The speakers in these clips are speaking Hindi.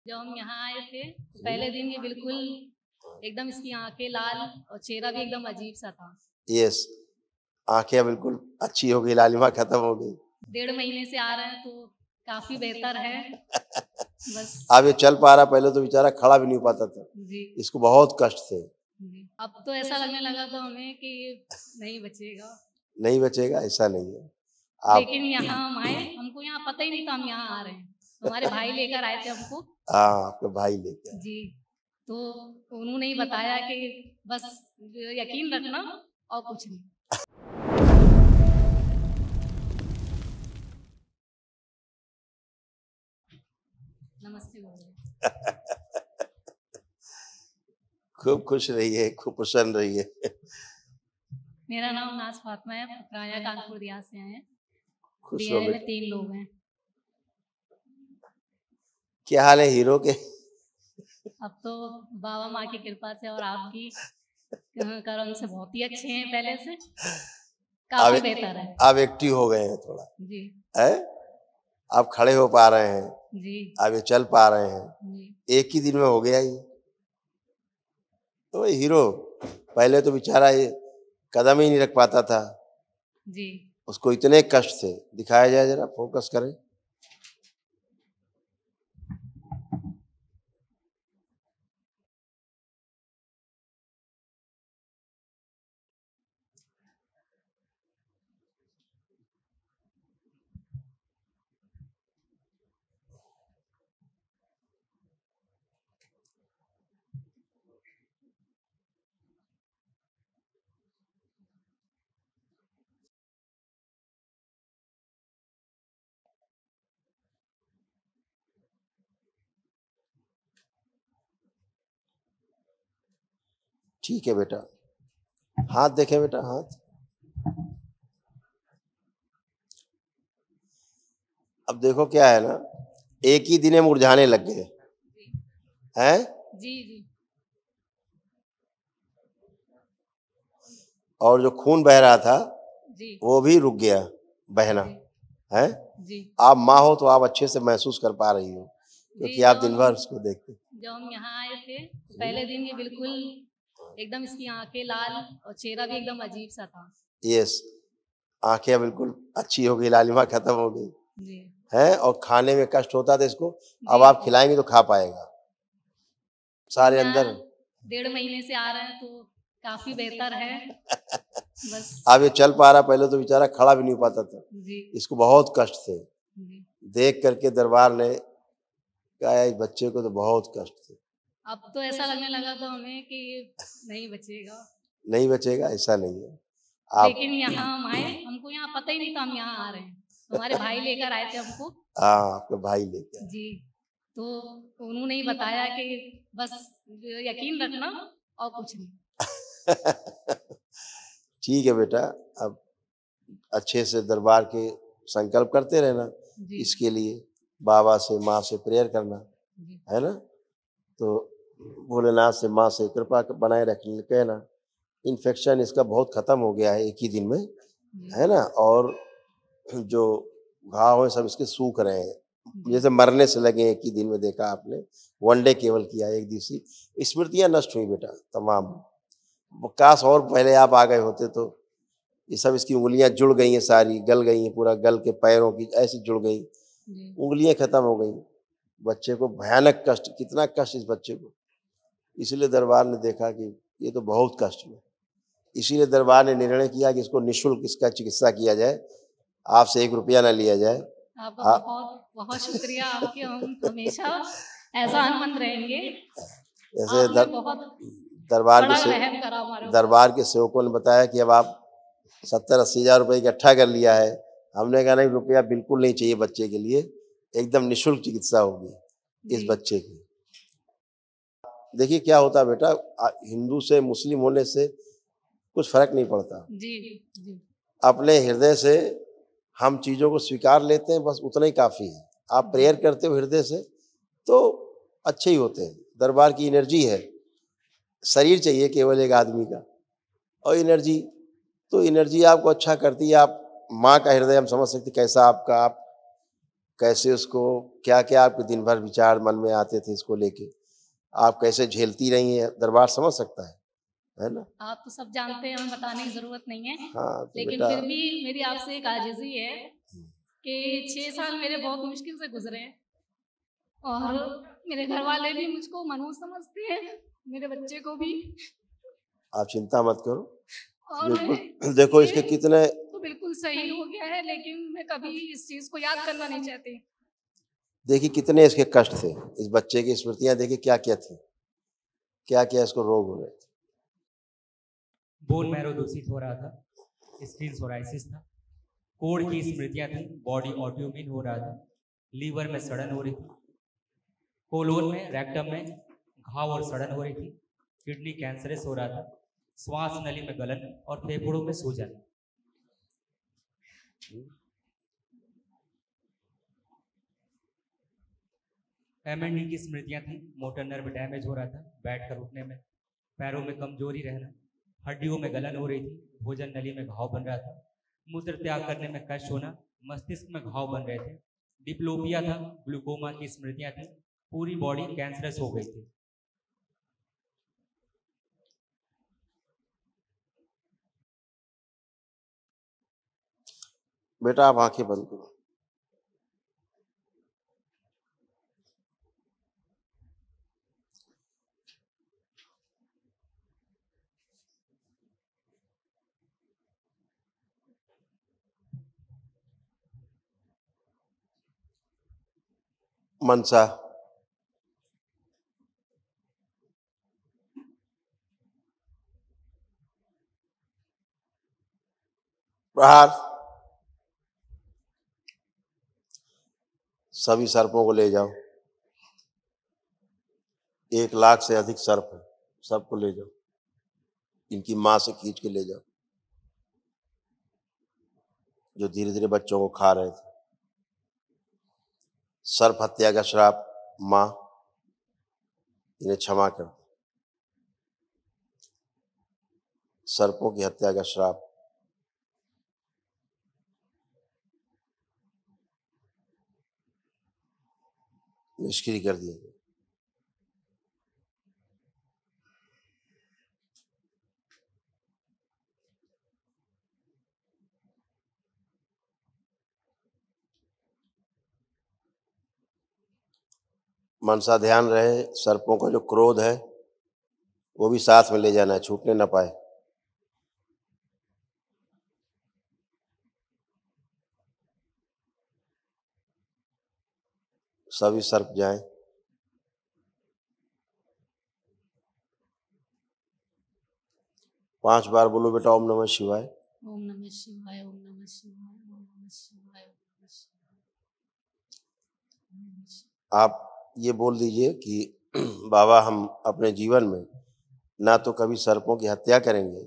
जब हम यहाँ आए थे तो पहले दिन ये बिल्कुल एकदम इसकी आंखें लाल और चेहरा भी एकदम अजीब सा था। यस, आंखें बिल्कुल अच्छी हो गई, लालिमा खत्म हो गई। 1.5 महीने से आ रहे हैं तो काफी बेहतर है। बस अब ये चल पा रहा, पहले तो बेचारा खड़ा भी नहीं हो पाता था, जी इसको बहुत कष्ट थे। जी। अब तो ऐसा लगने लगा था हमें कि नहीं बचेगा, नहीं बचेगा ऐसा नहीं है। आप लेकिन यहाँ हम आए, हमको यहाँ पता ही नहीं था हम यहाँ आ रहे हैं। हमारे भाई लेकर आए थे हमको। हाँ, आपके भाई लेके आए। जी, तो उन्होंने ही बताया कि बस यकीन रखना और कुछ नहीं। नमस्ते बोल रहे। खूब खुश रहिए, खूब प्रसन्न रहिए। मेरा नाम नाज फातिमा है, राया कानपुर रियाज से आए हैं। खुश डीएनए रहो में बेटा। 3 लोग हैं। क्या क्या हाल है हीरो के? अब तो बाबा माँ की कृपा से और आपकी करम से बहुत ही अच्छे हैं, पहले से काफी अब बेहतर है। अब एक्टिव हो गए हैं थोड़ा, जी है? आप खड़े हो पा रहे हैं, जी अब ये चल पा रहे हैं, जी एक ही दिन में हो गया ये। तो हीरो पहले तो बेचारा ये कदम ही नहीं रख पाता था, जी। उसको इतने कष्ट थे। दिखाया जाए जरा, फोकस करें। ठीक है बेटा, हाथ देखें बेटा, हाथ। अब देखो क्या है ना, एक ही दिन में मुरझाने लग गए हैं, जी जी और जो खून बह रहा था जी वो भी रुक गया बहना, है? जी आप माँ हो तो आप अच्छे से महसूस कर पा रही हो, क्योंकि जी। आप दिन भर उसको देखते। जब हम यहाँ आए थे तो पहले दिन ये बिल्कुल एकदम इसकी आंखें लाल और चेहरा भी एकदम अजीब सा था। यस, आंखें बिल्कुल अच्छी हो गई, लालिमा खत्म हो गई, जी है? और खाने में कष्ट होता था इसको, अब जी। आप खिलाएंगे तो खा पाएगा। सारे यहाँ अंदर 1.5 महीने से आ रहे हैं तो काफी बेहतर है। बस अब ये चल पा रहा, पहले तो बेचारा खड़ा भी नहीं हो पाता था, जी इसको बहुत कष्ट थे। जी। देख करके दरबार ने कहा इस बच्चे को तो बहुत कष्ट थे। अब तो ऐसा लगने लगा था हमें कि नहीं बचेगा, नहीं बचेगा ऐसा नहीं है। आप लेकिन यहाँ हम आए, हमको यहाँ पता ही नहीं था हम यहाँ आ रहे हैं। हमारे भाई लेकर आए थे हमको। हाँ, आपके भाई लेके आए। जी, तो उन्होंने ही बताया कि बस यकीन रखना और कुछ नहीं। ठीक है बेटा, अब अच्छे से दरबार के संकल्प करते रहना, जी इसके लिए बाबा से माँ से प्रेयर करना, जी है ना? तो भोलेनाथ से माँ से कृपा बनाए रखने कहना। इन्फेक्शन इसका बहुत खत्म हो गया है एक ही दिन में, जी है ना? और जो घाव है सब इसके सूख रहे हैं, जी जैसे मरने से लगे एक ही दिन में। देखा आपने, वन डे केवल किया, एक दिवसीय स्मृतियां नष्ट हुई बेटा तमाम। काश और पहले आप आ गए होते तो। ये सब इसकी उंगलियां जुड़ गई हैं, सारी गल गई हैं, पूरा गल के पैरों की ऐसी जुड़ गई, जी उंगलियां खत्म हो गई। बच्चे को भयानक कष्ट, कितना कष्ट इस बच्चे को। इसीलिए दरबार ने देखा कि ये तो बहुत कष्ट में, इसीलिए दरबार ने निर्णय किया कि इसको निःशुल्क इसका चिकित्सा किया जाए, आपसे 1 रुपया ना लिया जाए। आपका बहुत बहुत शुक्रिया। आपके हम हमेशा एहसानमंद रहेंगे। जैसे आपने बहुत दरबार बड़ा के रहम करा हमारे ऊपर। दरबार के सेवकों ने बताया कि अब आप 70-80 हज़ार रुपये इकट्ठा कर लिया है। हमने कहा नहीं, रुपया बिल्कुल नहीं चाहिए बच्चे के लिए, एकदम निःशुल्क चिकित्सा होगी इस जी बच्चे की। देखिए क्या होता है बेटा, हिंदू से मुस्लिम होने से कुछ फर्क नहीं पड़ता। जी जी अपने हृदय से हम चीज़ों को स्वीकार लेते हैं, बस उतना ही काफ़ी है। आप प्रेयर करते हो हृदय से तो अच्छे ही होते हैं। दरबार की एनर्जी है, शरीर चाहिए केवल एक आदमी का, और एनर्जी, तो एनर्जी आपको अच्छा करती है। आप माँ का हृदय हम समझ सकते कैसा आपका, आप कैसे उसको, क्या क्या आपके दिन भर विचार मन में आते थे इसको लेके, आप कैसे झेलती रही हैं, दरबार समझ सकता है ना। आप तो सब जानते हैं, हमें बताने की जरूरत नहीं है। हाँ तो लेकिन बेटा, फिर भी मेरी आपसे एक आजिज़ी है कि 6 साल मेरे बहुत मुश्किल से गुजरे हैं और मेरे घर वाले भी मुझको मनहूस समझते हैं, मेरे बच्चे को भी। आप चिंता मत करो, और बिल्कुल देखो इसके कितने, तो बिल्कुल सही हो गया है, लेकिन मैं कभी इस चीज को याद करना नहीं चाहती। देखिए कितने इसके कष्ट थे, इस बच्चे की स्मृतियां देखिए क्या क्या थी, क्या क्या इसको रोग हो रहे थे। बोन मैरो दूषित हो रहा था, स्किन सोराइसिस था, कोढ़ की स्मृतियां थी, बॉडी ऑटोइम्यून हो रहा था, लीवर में सड़न हो रही थी, कोलोन में, रेक्टम में घाव और सड़न हो रही थी, किडनी कैंसरस हो रहा था, श्वास नली में गलन और फेफड़ों में सूजन। एमएनडी की स्मृतियां थी, मोटर नर्व डैमेज हो रहा था, बैठकर उठने में, पैरों में कमजोरी रहना, हड्डियों में गलन हो रही थी, भोजन नली में घाव बन रहा था, मूत्र त्याग करने में कष्ट होना, मस्तिष्क में घाव बन रहे थे, डिप्लोपिया था, ग्लूकोमा की स्मृतियां थी, पूरी बॉडी कैंसरस हो गई थी। बेटा आप आंखें बंद करो। मनसा, प्रहार, सभी सर्पों को ले जाओ, 1 लाख से अधिक सर्प है, सबको ले जाओ, इनकी मां से खींच के ले जाओ, जो धीरे धीरे बच्चों को खा रहे थे। सर्प हत्या का श्राप, मां इन्हें क्षमा कर दो। सर्पों की हत्या का श्राप, निष्क्रिय कर दिया गया। मनसा ध्यान रहे, सर्पों का जो क्रोध है वो भी साथ में ले जाना है, छूटने ना पाए। सभी सर्प जाएं। पांच बार बोलो बेटा ओम नमः शिवाय। ओम नमः शिवाय, ओम नमः शिवाय, ओम नमः शिवाय, ओम नमः शिवाय। आप ये बोल दीजिए कि बाबा हम अपने जीवन में ना तो कभी सर्पों की हत्या करेंगे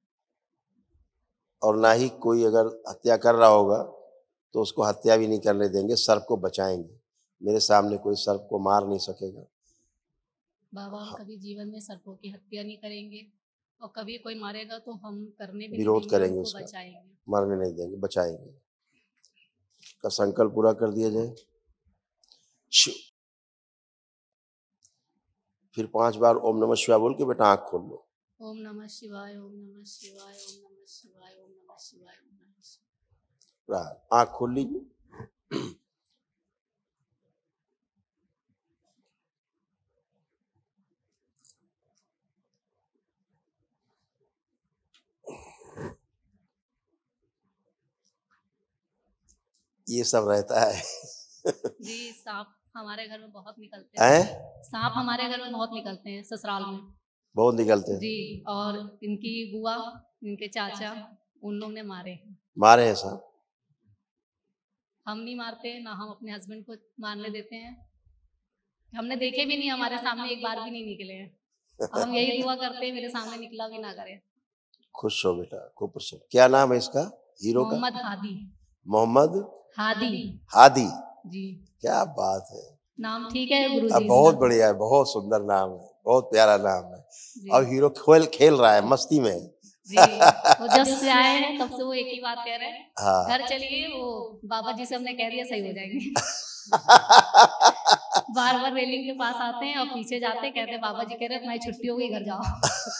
और ना ही कोई अगर हत्या कर रहा होगा तो उसको हत्या भी नहीं करने देंगे, सर्प को बचाएंगे। मेरे सामने कोई सर्प को मार नहीं सकेगा। बाबा हम कभी जीवन में सर्पों की हत्या नहीं करेंगे और कभी कोई मारेगा तो हम करने भी विरोध नहीं करेंगे, उसको उसका बचाएंगे, मरने नहीं देंगे, बचाएंगे। का संकल्प पूरा कर दिया जाए। फिर 5 बार ओम नमः शिवाय बोल के बेटा आंख खोल लो। ओम नमः शिवाय, ओम नमः शिवाय, ओम नमः शिवाय, ओम नमः शिवाय, ओम नमः शिवाय। आंख खोल लीजिए। ये सब रहता है। जी सांप हमारे घर में बहुत निकलते हैं। सांप हमारे घर में बहुत निकलते हैं, ससुराल में बहुत निकलते हैं जी। और इनकी बुआ, इनके चाचा, उन लोग ने मारे हैं सांप। हम नहीं मारते, ना हम अपने हस्बैंड को मारने देते हैं। हमने देखे भी नहीं, हमारे सामने एक बार भी नहीं निकले हैं। हम यही दुआ करते हैं मेरे सामने निकला भी ना करे। खुश हो बेटा, खूब प्रसन्न। क्या नाम है इसका हीरो का? मोहम्मद हादी। मोहम्मद हादी। हादी जी। क्या बात है, नाम ठीक है गुरु जी? बहुत बढ़िया है, बहुत सुंदर नाम है, बहुत प्यारा नाम है। अब हीरो खेल रहा है, मस्ती में है। जी, वो जब से आए हैं तब से वो एक ही बात कह रहे हैं, हाँ घर चलिए, वो बाबा जी से हमने कह दिया सही हो जाएंगे। बार बार रेलिंग के पास आते हैं और पीछे जाते हैं, कहते हैं बाबा जी कह रहे हैं तुम्हारी छुट्टी हो गई, घर जाओ।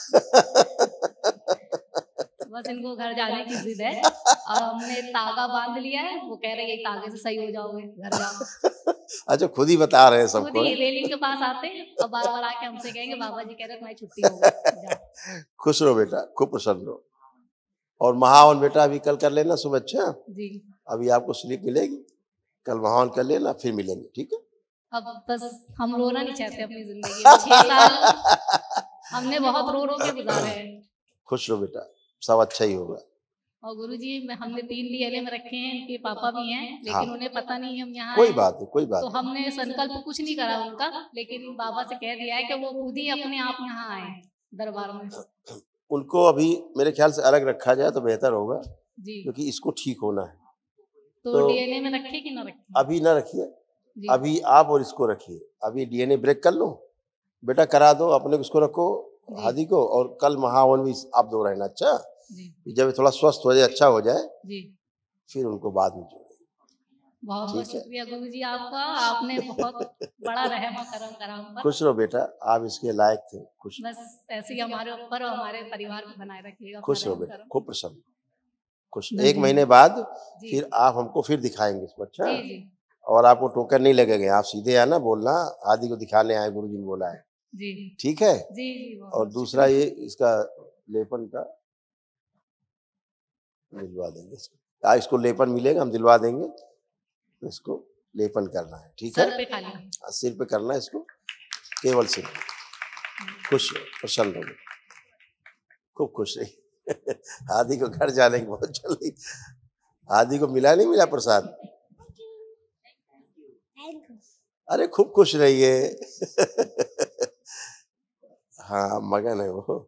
बस इनको घर जाने की जिद है और हमने तागा बांध लिया है, वो कह रहे हैं यही तागे से सही हो जाओगे, घर जाओ। अच्छा, खुद ही बता रहे हैं खुद सबको। ही रेलिंग के पास आते हैं और बार बार आके हमसे कहेंगे बाबा जी कह रहे हैं तुम्हारी छुट्टी हो गई, जाओ। खुश रहो बेटा, खूब प्रसन्न रहो। और महावन बेटा अभी कल कर लेना सुबह। अच्छा, जी, अभी आपको स्लीप मिलेगी, कल महावन कर लेना, फिर मिलेंगे, ठीक है। अब बस हम रोना नहीं चाहते अपनी जिंदगी में। 6 साल हमने बहुत रो रो के गुजारे हैं। खुश रहो बेटा, सब अच्छा ही होगा। और गुरुजी हमने 3 डीएनए में रखे हैं, इनके पापा भी हैं, लेकिन हाँ। उन्हें पता नहीं हम यहाँ कोई हैं। बात नहीं, कोई बात तो नहीं। हमने संकल्प कुछ नहीं करा उनका, लेकिन बाबा से कह दिया है कि वो खुद ही अपने आप यहाँ आए दरबार में। उनको अभी मेरे ख्याल से अलग रखा जाए तो बेहतर होगा, जी, क्योंकि इसको ठीक होना है। तो डीएनए में रखे कि ना रखे? अभी ना रखिए, जी, अभी आप और इसको रखिए। अभी डीएनए ब्रेक कर लो बेटा, करा दो, अपने इसको रखो जी। हादी को, और कल महावन भी आप दो रहना। अच्छा, जी, जब थोड़ा स्वस्थ हो जाए, अच्छा हो जाए, जी। फिर उनको बाद में जोड़ें। बहुत बहुत ठीक है। शुक्रिया गुरुजी आपका, आपने बहुत बड़ा रहम और करम करा हम पर। खुश रहो बेटा, आप इसके लायक थे। खुश बस ऐसे ही हमारे ऊपर और हमारे परिवार में बनाए रखिएगा। खुश रहो अपना रहम बेटा, करम। खूब प्रसन्न, खुश। जी, 1 महीने बाद जी, फिर आप हमको फिर दिखाएंगे इसको। अच्छा, जी, जी, और आपको टोकन नहीं लगेगा, आप सीधे आना, बोलना आदि को दिखाने आए, गुरुजी ने बोला है, जी, ठीक है। जी, जी, बहुत और बहुत दूसरा ये इसका लेपन का दिलवा देंगे इसको। इसको लेपन मिलेगा, हम दिलवा देंगे, तो इसको लेपन करना है, ठीक सर है। पे खाली। सिर पे करना है इसको, केवल सिर पे। खुश रहो, प्रसन्न रहो, खूब खुश रही। आदि को घर जाने की बहुत जल्दी। आदि को मिला नहीं मिला प्रसाद? अरे खूब खुश रहिए। हाँ, मगन है वो।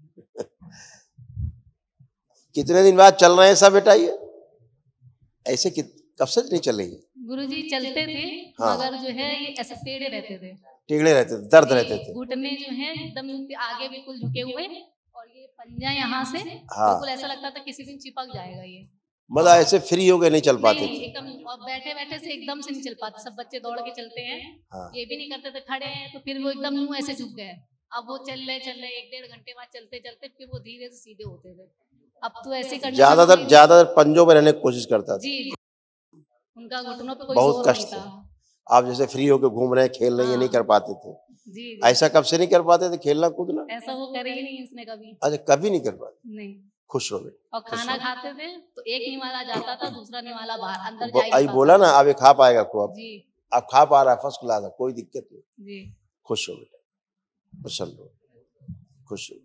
कितने दिन बाद चल रहे हैं सब बेटा ये? ऐसे कब से नहीं चलेंगे? गुरुजी चलते थे, हाँ। मगर जो है ये ऐसे टेढ़े रहते थे। टेढ़े रहते थे, दर्द रहते थे। घुटने जो है एकदम आगे बिल्कुल झुके हुए, और ये पंजा यहाँ से हाँ। बिल्कुल ऐसा लगता था किसी दिन चिपक जाएगा ये। मतलब ऐसे फ्री हो गए नहीं चल पाते नहीं, थे। एकदम, और बैठे बैठे से एकदम से नहीं चल पाते। सब बच्चे दौड़ के चलते हैं, हाँ। ये भी नहीं करते थे, खड़े हैं तो फिर वो एकदम मुंह ऐसे झुक गए। अब वो चल रहे 1-1.5 घंटे बाद चलते चलते फिर वो धीरे से सीधे होते थे। अब तो ऐसे करने ज्यादातर पंजों में रहने की कोशिश करता था। जी, उनका घुटनों पे कोई बहुत जोर कष्ट नहीं था। था। आप जैसे फ्री होके घूम रहे हैं, खेल रहे हैं, ये नहीं कर पाते थे। जी, जी, ऐसा कब से नहीं कर पाते थे, खेलना कूदना? ऐसा वो करे ही नहीं इसने कभी। अच्छा, कभी नहीं कर पाते। नहीं। खुश रहो बेटा। और खाना खाते थे तो एक निवाला जाता था, दूसरा निवाला बाहर अंदर जा ही आई नहीं बोला पाता। ना, अब ये खा पाएगा खूब। जी, अब खा पा रहा है, फर्स्ट क्लास है, कोई दिक्कत नहीं। जी। खुश हो बेटा, प्रसन्न हो, खुश हो।